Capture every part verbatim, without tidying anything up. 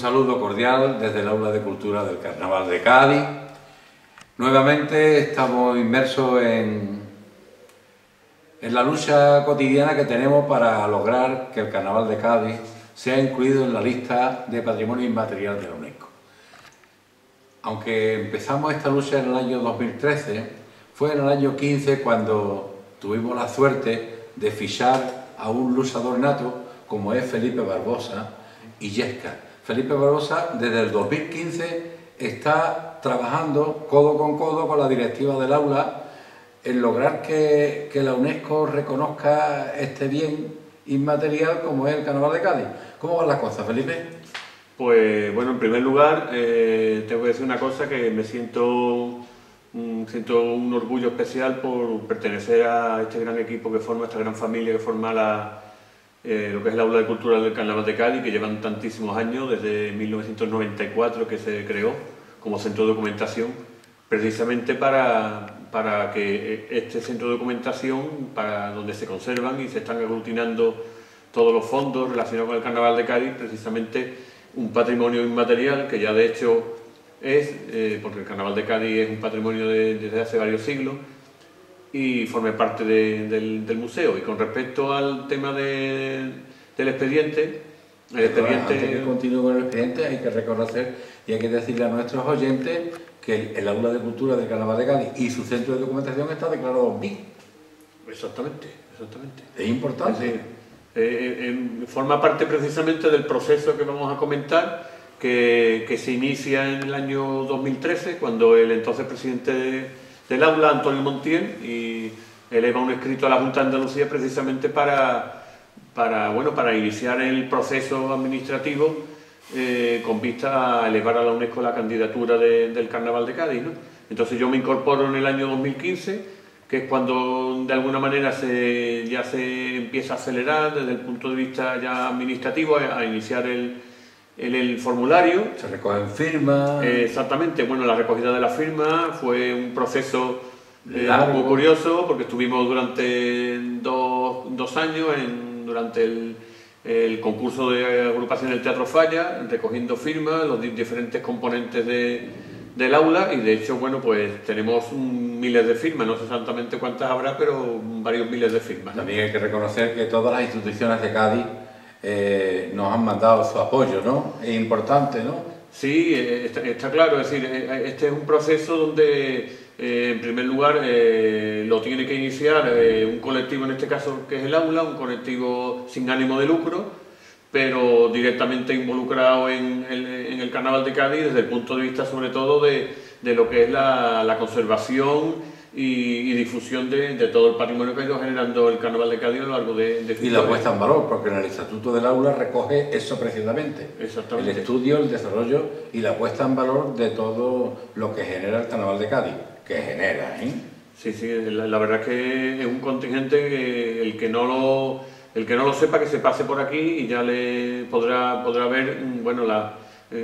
saludo cordial desde el Aula de Cultura del Carnaval de Cádiz. Nuevamente estamos inmersos en, en la lucha cotidiana que tenemos para lograr que el Carnaval de Cádiz sea incluido en la lista de Patrimonio Inmaterial de la UNESCO. Aunque empezamos esta lucha en el año dos mil trece, fue en el año quince cuando tuvimos la suerte de fichar a un luchador nato como es Felipe Barbosa y Yesca. Felipe Barbosa desde el dos mil quince está trabajando codo con codo con la directiva del aula en lograr que, que la UNESCO reconozca este bien inmaterial como es el Carnaval de Cádiz. ¿Cómo van las cosas, Felipe? Pues bueno, en primer lugar eh, tengo que decir una cosa, que me siento, mm, siento un orgullo especial por pertenecer a este gran equipo que forma, esta gran familia que forma la, eh, lo que es el Aula de Cultura del Carnaval de Cádiz, que llevan tantísimos años, desde mil novecientos noventa y cuatro que se creó como centro de documentación, precisamente para, para que este centro de documentación, para donde se conservan y se están aglutinando todos los fondos relacionados con el Carnaval de Cádiz, precisamente un patrimonio inmaterial que ya de hecho es, eh, porque el Carnaval de Cádiz es un patrimonio de, desde hace varios siglos y forma parte de, del, del museo. Y con respecto al tema de, del expediente, el expediente... Antes que continúe con el expediente hay que reconocer y hay que decirle a nuestros oyentes que el, el Aula de Cultura del Carnaval de Cádiz y su centro de documentación está declarado B I C. Exactamente, exactamente. Es importante. Es decir, eh, eh, forma parte precisamente del proceso que vamos a comentar, que, que se inicia en el año dos mil trece, cuando el entonces presidente de, del aula, Antonio Montiel, y eleva un escrito a la Junta de Andalucía precisamente para, para, bueno, para iniciar el proceso administrativo eh, con vista a elevar a la UNESCO la candidatura de, del Carnaval de Cádiz, ¿no? Entonces yo me incorporo en el año dos mil quince, que es cuando de alguna manera se, ya se empieza a acelerar desde el punto de vista ya administrativo, a, a iniciar el, el, el formulario. Se recogen firmas. Eh, exactamente, bueno, la recogida de las firmas fue un proceso eh, muy curioso, porque estuvimos durante dos, dos años, en, durante el, el concurso de agrupación del Teatro Falla, recogiendo firmas, los diferentes componentes de, del aula, y de hecho, bueno, pues tenemos miles de firmas, no sé exactamente cuántas habrá, pero varios miles de firmas, ¿no? También hay que reconocer que todas las instituciones de Cádiz eh, nos han mandado su apoyo, ¿no? Es importante, ¿no? Sí, está, está claro, es decir, este es un proceso donde, eh, en primer lugar, eh, lo tiene que iniciar eh, un colectivo, en este caso que es el aula, un colectivo sin ánimo de lucro, pero directamente involucrado en el, en el Carnaval de Cádiz desde el punto de vista sobre todo de, de lo que es la, la conservación y, y difusión de, de todo el patrimonio que ha ido generando el Carnaval de Cádiz a lo largo de, de Y la puesta en valor, porque en el Estatuto del Aula recoge eso precisamente. Exactamente. El estudio, el desarrollo y la puesta en valor de todo lo que genera el Carnaval de Cádiz, que genera, ¿eh? Sí, sí, la, la verdad es que es un contingente que el que no lo... El que no lo sepa, que se pase por aquí y ya le podrá, podrá ver, bueno, la,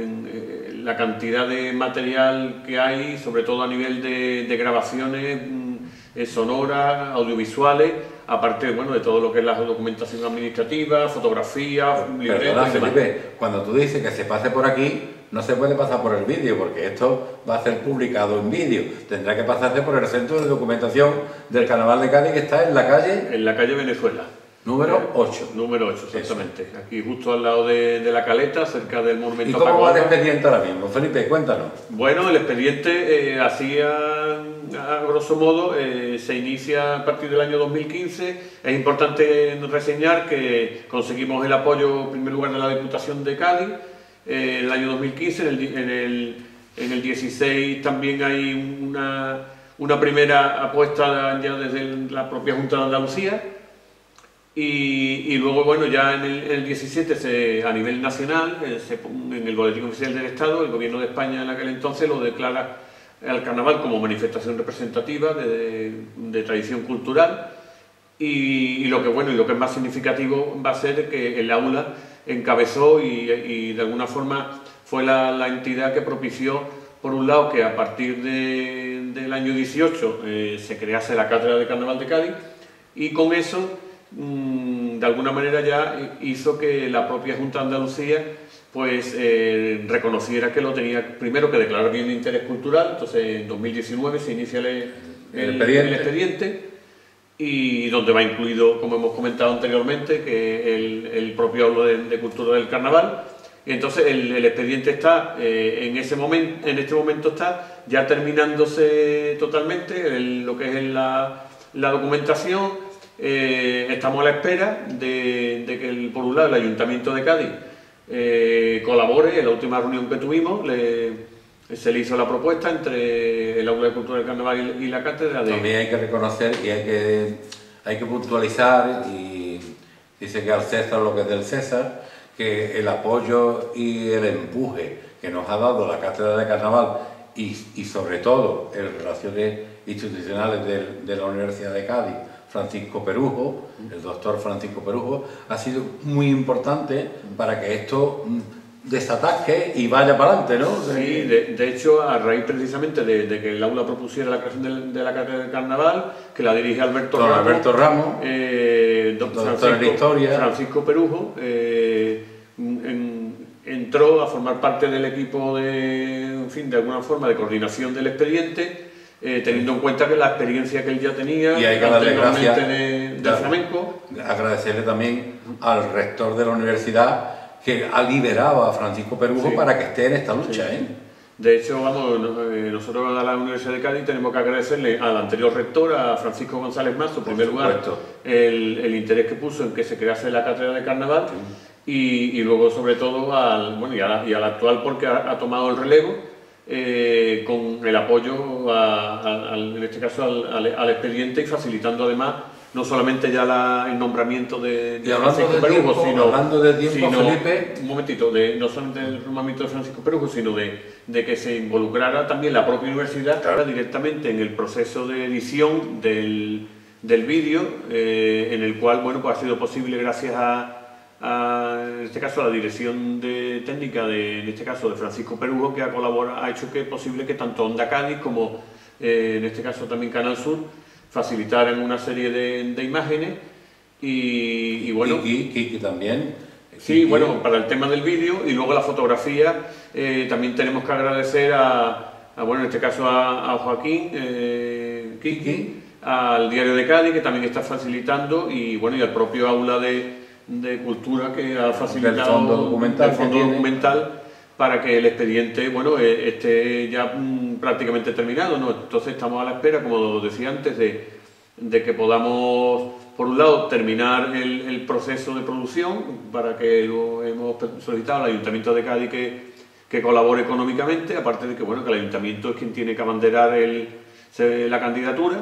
eh, la cantidad de material que hay, sobre todo a nivel de, de grabaciones eh, sonoras, audiovisuales, aparte, bueno, de todo lo que es la documentación administrativa, fotografías, libretos. Felipe, cuando tú dices que se pase por aquí, no se puede pasar por el vídeo, porque esto va a ser publicado en vídeo. Tendrá que pasarse por el Centro de Documentación del Carnaval de Cádiz, que está en la calle... En la calle Venezuela. Número ocho. Número ocho, exactamente. Eso. Aquí justo al lado de, de la caleta, cerca del monumento. ¿Y cómo va el expediente ahora mismo, Felipe? Cuéntanos. Bueno, el expediente, eh, así a, a grosso modo, eh, se inicia a partir del año dos mil quince. Es importante reseñar que conseguimos el apoyo, en primer lugar, de la Diputación de Cádiz, eh, en el año dos mil quince. En el, en el, en el dieciséis también hay una, una primera apuesta ya desde la propia Junta de Andalucía. Y, y luego, bueno, ya en el, en el diecisiete, se, a nivel nacional, eh, se, en el Boletín Oficial del Estado, el Gobierno de España en aquel entonces lo declara al Carnaval como manifestación representativa de, de, de tradición cultural. Y, y lo que, bueno, y lo que es más significativo va a ser que el aula encabezó y, y de alguna forma fue la, la entidad que propició, por un lado, que a partir de, del año dieciocho eh, se crease la Cátedra de Carnaval de Cádiz, y con eso de alguna manera ya hizo que la propia Junta de Andalucía pues eh, reconociera que lo tenía, primero que declarar bien de interés cultural. Entonces en dos mil diecinueve se inicia el, el, el, expediente. el expediente, y donde va incluido, como hemos comentado anteriormente, que el, el propio aula de, de cultura del carnaval. Y entonces el, el expediente está, eh, en, ese momento, en este momento está ya terminándose totalmente el, lo que es la, la documentación. Eh, estamos a la espera de, de que, el, por un lado, el Ayuntamiento de Cádiz eh, colabore. En la última reunión que tuvimos le, se le hizo la propuesta entre el Aula de Cultura del Carnaval y, y la Cátedra de... También hay que reconocer y hay que, hay que puntualizar, y dice que al César lo que es del César, que el apoyo y el empuje que nos ha dado la Cátedra de Carnaval y, y sobre todo en relaciones institucionales de, de la Universidad de Cádiz, Francisco Perujo, el doctor Francisco Perujo, ha sido muy importante para que esto desataque y vaya para adelante, ¿no? Sí, de, de hecho, a raíz precisamente de, de que el aula propusiera la creación de, de la Cátedra de Carnaval, que la dirige Alberto Don Ramos, Alberto Ramos eh, don doctor Francisco, en Historia. Francisco Perujo, eh, en, entró a formar parte del equipo de, en fin, de alguna forma, de coordinación del expediente, eh, teniendo en cuenta que la experiencia que él ya tenía, y hay que darle gracias de, de flamenco. Agradecerle también al rector de la universidad, que ha liberado a Francisco Perujo, sí, para que esté en esta lucha, sí. ¿eh? De hecho, vamos, nosotros a la Universidad de Cádiz tenemos que agradecerle al anterior rector, a Francisco González Mazo, en primer lugar, el, el interés que puso en que se crease la Cátedra de Carnaval, sí. y, y luego, sobre todo, al, bueno, y, a la, y al actual, porque ha, ha tomado el relevo, eh, con el apoyo, a, a, al, en este caso, al, al, al expediente, y facilitando además no solamente ya la, el nombramiento de, de Francisco de Perujo, tiempo, sino, hablando de tiempo, sino, Felipe... un momentito, de, no solamente del nombramiento de Francisco Perujo, sino de, de que se involucrara también la propia universidad, claro, directamente en el proceso de edición del, del vídeo, eh, en el cual, bueno, pues ha sido posible gracias a, a, en este caso, a la dirección de técnica de, en este caso, de Francisco Perujo, que ha colaborado, ha hecho que es posible que tanto Onda Cádiz como, eh, en este caso, también Canal Sur, facilitaran una serie de, de imágenes y, y bueno... Y, y, y también... Sí, y, bueno, para el tema del vídeo, y luego la fotografía, eh, también tenemos que agradecer a, a bueno, en este caso a, a Joaquín, eh, Kiki, al Diario de Cádiz, que también está facilitando, y bueno, y al propio aula de, de cultura, que ha facilitado el fondo documental, el fondo documental para que el expediente, bueno, eh, esté ya mm, prácticamente terminado, ¿no? Entonces estamos a la espera, como decía antes, de, de que podamos, por un lado, terminar el, el proceso de producción, para que lo hemos solicitado al Ayuntamiento de Cádiz que, que colabore económicamente, aparte de que, bueno, que el Ayuntamiento es quien tiene que abanderar el, la candidatura,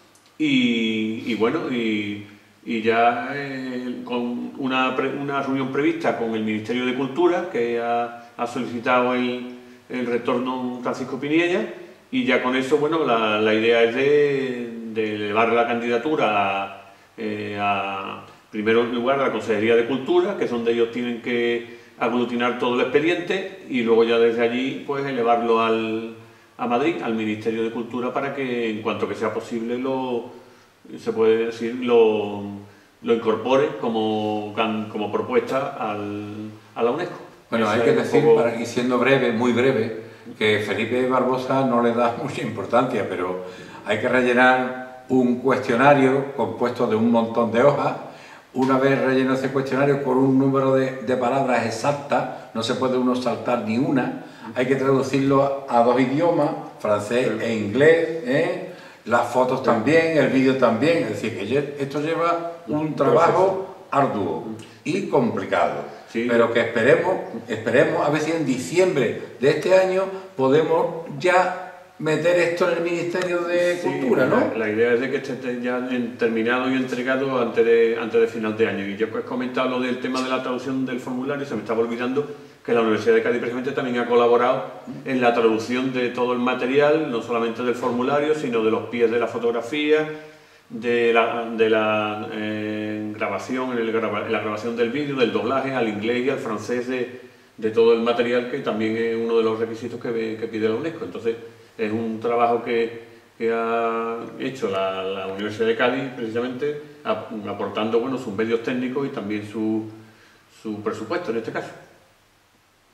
y, y bueno, y, y ya eh, con una, una reunión prevista con el Ministerio de Cultura, que ha ha solicitado el, el rector don Francisco Piniella, y ya con eso, bueno, la, la idea es de, de elevar la candidatura a, eh, a, primero lugar, a la Consejería de Cultura, que es donde ellos tienen que aglutinar todo el expediente, y luego ya desde allí, pues, elevarlo al, a Madrid, al Ministerio de Cultura, para que, en cuanto que sea posible, lo, se puede decir, lo, lo incorpore como, como propuesta al, a la UNESCO. Bueno, hay que decir, para ir siendo breve, muy breve, que Felipe Barbosa no le da mucha importancia, pero hay que rellenar un cuestionario compuesto de un montón de hojas. Una vez relleno ese cuestionario con un número de, de palabras exactas, no se puede uno saltar ni una, hay que traducirlo a dos idiomas, francés e inglés, ¿eh? Las fotos también, el vídeo también, es decir, que esto lleva un trabajo arduo y complicado. Sí. Pero que esperemos, esperemos a ver si en diciembre de este año podemos ya meter esto en el Ministerio de sí, Cultura, ¿no? La, la idea es de que esté ya terminado y entregado antes de, antes de final de año. Y yo he comentado lo del tema de la traducción del formulario, se me estaba olvidando que la Universidad de Cádiz precisamente también ha colaborado en la traducción de todo el material, no solamente del formulario, sino de los pies de la fotografía, de la, de la eh, grabación, en, el, en la grabación del vídeo, del doblaje al inglés y al francés de, de todo el material, que también es uno de los requisitos que, que pide la UNESCO. Entonces es un trabajo que, que ha hecho la, la Universidad de Cádiz precisamente, aportando, bueno, sus medios técnicos y también su, su presupuesto en este caso.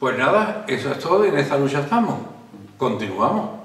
Pues nada, eso es todo y en esta lucha estamos. Continuamos.